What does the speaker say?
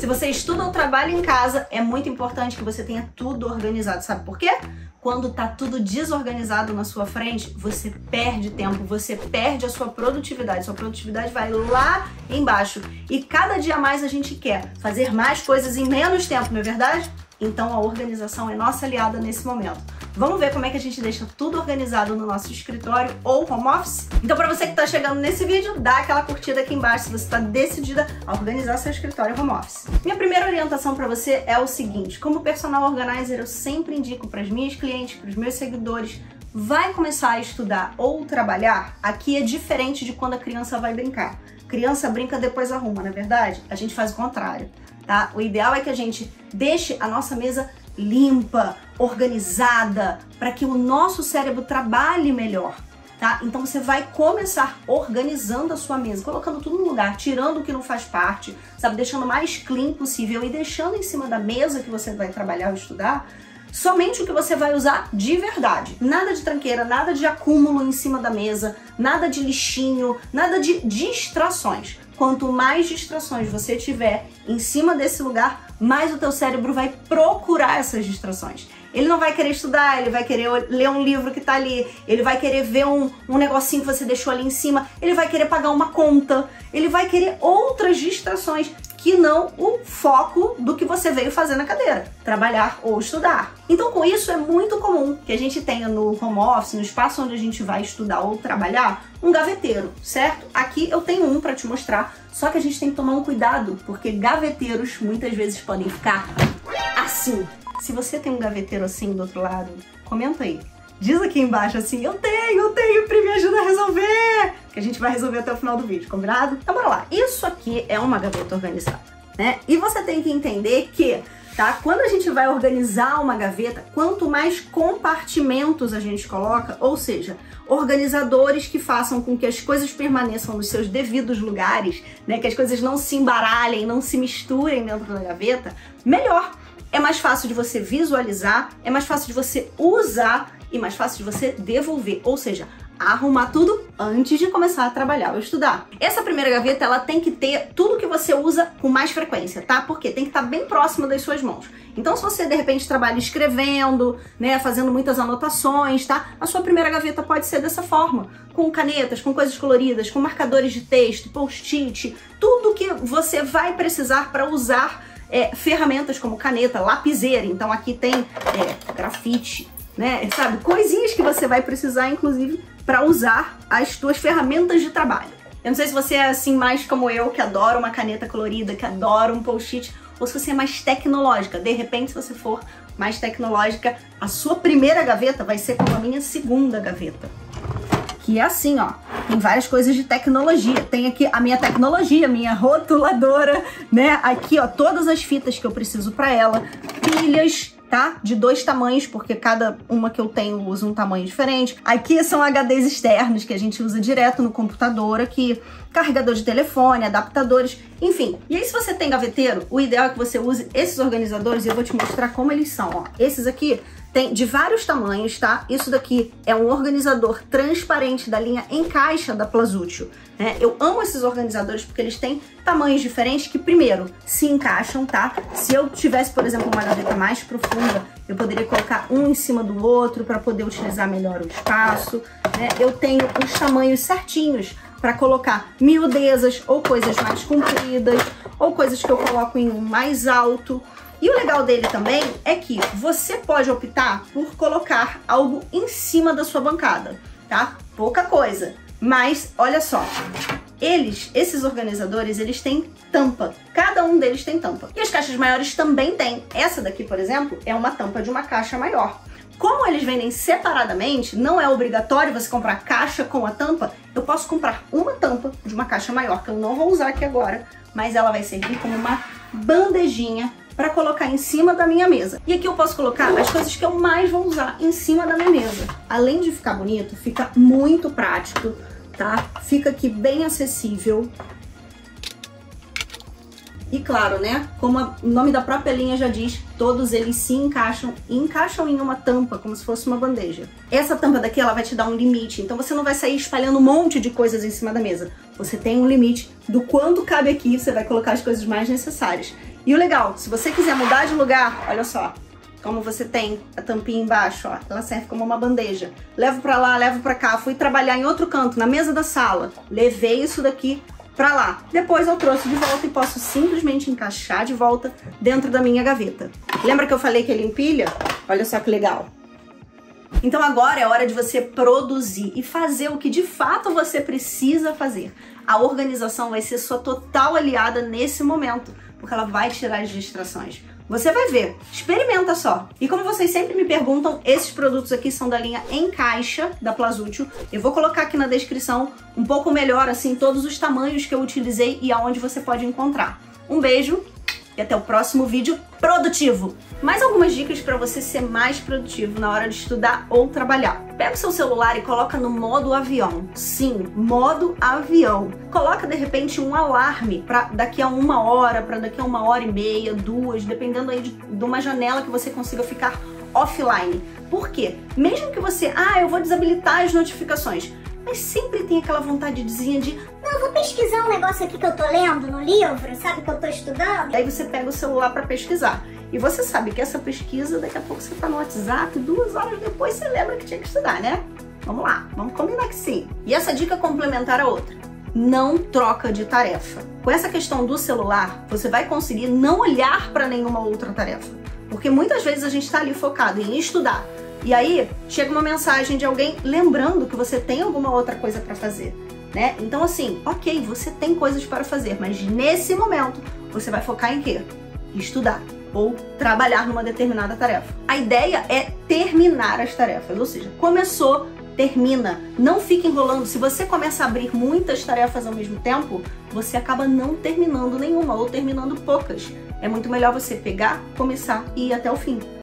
Se você estuda ou trabalha em casa, é muito importante que você tenha tudo organizado. Sabe por quê? Quando tá tudo desorganizado na sua frente, você perde tempo, você perde a sua produtividade. Sua produtividade vai lá embaixo. E cada dia mais a gente quer fazer mais coisas em menos tempo, não é verdade? Então a organização é nossa aliada nesse momento. Vamos ver como é que a gente deixa tudo organizado no nosso escritório ou home office? Então, para você que está chegando nesse vídeo, dá aquela curtida aqui embaixo se você está decidida a organizar seu escritório home office. Minha primeira orientação para você é o seguinte: como personal organizer, eu sempre indico para as minhas clientes, para os meus seguidores, vai começar a estudar ou trabalhar, aqui é diferente de quando a criança vai brincar. Criança brinca, depois arruma, não é verdade? A gente faz o contrário, tá? O ideal é que a gente deixe a nossa mesa limpa, organizada, para que o nosso cérebro trabalhe melhor, tá? Então você vai começar organizando a sua mesa, colocando tudo no lugar, tirando o que não faz parte, sabe? Deixando o mais clean possível e deixando em cima da mesa que você vai trabalhar ou estudar somente o que você vai usar de verdade. Nada de tranqueira, nada de acúmulo em cima da mesa, nada de lixinho, nada de distrações. Quanto mais distrações você tiver em cima desse lugar, mais o teu cérebro vai procurar essas distrações. Ele não vai querer estudar, ele vai querer ler um livro que tá ali, ele vai querer ver um negocinho que você deixou ali em cima, ele vai querer pagar uma conta, ele vai querer outras distrações que não o foco do que você veio fazer na cadeira, trabalhar ou estudar. Então, com isso, é muito comum que a gente tenha no home office, no espaço onde a gente vai estudar ou trabalhar, um gaveteiro, certo? Aqui eu tenho um para te mostrar, só que a gente tem que tomar um cuidado, porque gaveteiros muitas vezes podem ficar assim. Se você tem um gaveteiro assim do outro lado, comenta aí. Diz aqui embaixo assim, eu tenho, Pri, me ajuda a resolver! Que a gente vai resolver até o final do vídeo, combinado? Então bora lá, isso aqui é uma gaveta organizada, né? E você tem que entender que, tá? Quando a gente vai organizar uma gaveta, quanto mais compartimentos a gente coloca, ou seja, organizadores que façam com que as coisas permaneçam nos seus devidos lugares, né? Que as coisas não se embaralhem, não se misturem dentro da gaveta, melhor. É mais fácil de você visualizar, é mais fácil de você usar e mais fácil de você devolver, ou seja, arrumar tudo antes de começar a trabalhar ou estudar. Essa primeira gaveta, ela tem que ter tudo que você usa com mais frequência, tá? Porque tem que estar bem próximo das suas mãos. Então, se você de repente trabalha escrevendo, né, fazendo muitas anotações, tá? A sua primeira gaveta pode ser dessa forma, com canetas, com coisas coloridas, com marcadores de texto, post-it, tudo que você vai precisar para usar ferramentas como caneta, lapiseira. Então aqui tem grafite, né? Sabe? Coisinhas que você vai precisar, inclusive, para usar as tuas ferramentas de trabalho. Eu não sei se você é assim mais como eu, que adora uma caneta colorida, que adora um post-it, ou se você é mais tecnológica. De repente, se você for mais tecnológica, a sua primeira gaveta vai ser como a minha segunda gaveta. Que é assim, ó, tem várias coisas de tecnologia. Tem aqui a minha tecnologia, minha rotuladora, né? Aqui, ó, todas as fitas que eu preciso para ela, pilhas, tá? De 2 tamanhos, porque cada uma que eu tenho usa um tamanho diferente. Aqui são HDs externos que a gente usa direto no computador aqui, carregador de telefone, adaptadores, enfim. E aí, se você tem gaveteiro, o ideal é que você use esses organizadores e eu vou te mostrar como eles são, ó. Esses aqui tem de vários tamanhos, tá? Isso daqui é um organizador transparente da linha Encaixa da Plazútil, né? Eu amo esses organizadores porque eles têm tamanhos diferentes que, primeiro, se encaixam, tá? Se eu tivesse, por exemplo, uma gaveta mais profunda, eu poderia colocar um em cima do outro para poder utilizar melhor o espaço, né? Eu tenho os tamanhos certinhos para colocar miudezas ou coisas mais compridas ou coisas que eu coloco em um mais alto. E o legal dele também é que você pode optar por colocar algo em cima da sua bancada, tá? Pouca coisa, mas olha só, esses organizadores, eles têm tampa, cada um deles tem tampa. E as caixas maiores também têm. Essa daqui, por exemplo, é uma tampa de uma caixa maior. Como eles vendem separadamente, não é obrigatório você comprar a caixa com a tampa, eu posso comprar uma tampa de uma caixa maior, que eu não vou usar aqui agora, mas ela vai servir como uma bandejinha para colocar em cima da minha mesa. E aqui eu posso colocar as coisas que eu mais vou usar em cima da minha mesa. Além de ficar bonito, fica muito prático, tá? Fica aqui bem acessível. E claro, né, como o nome da própria linha já diz, todos eles se encaixam em uma tampa, como se fosse uma bandeja. Essa tampa daqui, ela vai te dar um limite, então você não vai sair espalhando um monte de coisas em cima da mesa. Você tem um limite do quanto cabe aqui, você vai colocar as coisas mais necessárias. E o legal, se você quiser mudar de lugar, olha só, como você tem a tampinha embaixo, ó, ela serve como uma bandeja. Levo pra lá, levo pra cá, fui trabalhar em outro canto, na mesa da sala, levei isso daqui pra lá. Depois eu trouxe de volta e posso simplesmente encaixar de volta dentro da minha gaveta. Lembra que eu falei que ele empilha? Olha só que legal. Então agora é hora de você produzir e fazer o que de fato você precisa fazer. A organização vai ser sua total aliada nesse momento, porque ela vai tirar as distrações. Você vai ver, experimenta só. E como vocês sempre me perguntam, esses produtos aqui são da linha Em Caixa, da Plazútil. Eu vou colocar aqui na descrição um pouco melhor, assim, todos os tamanhos que eu utilizei e aonde você pode encontrar. Um beijo e até o próximo vídeo produtivo. Mais algumas dicas para você ser mais produtivo na hora de estudar ou trabalhar. Pega o seu celular e coloca no modo avião. Sim, modo avião. Coloca de repente um alarme para daqui a 1 hora, para daqui a 1h30, 2, dependendo aí de uma janela que você consiga ficar offline. Por quê? Mesmo que você, eu vou desabilitar as notificações, mas sempre tem aquela vontadezinha de não, eu vou pesquisar um negócio aqui que eu tô lendo no livro, sabe, que eu tô estudando. Aí você pega o celular para pesquisar. E você sabe que essa pesquisa, daqui a pouco você tá no WhatsApp, 2 horas depois você lembra que tinha que estudar, né? Vamos lá, vamos combinar que sim. E essa dica complementar a outra. Não troca de tarefa. Com essa questão do celular, você vai conseguir não olhar para nenhuma outra tarefa. Porque muitas vezes a gente tá ali focado em estudar. E aí, chega uma mensagem de alguém lembrando que você tem alguma outra coisa para fazer, né? Então assim, ok, você tem coisas para fazer, mas nesse momento, você vai focar em quê? Estudar ou trabalhar numa determinada tarefa. A ideia é terminar as tarefas, ou seja, começou, termina. Não fique enrolando. Se você começa a abrir muitas tarefas ao mesmo tempo, você acaba não terminando nenhuma ou terminando poucas. É muito melhor você pegar, começar e ir até o fim.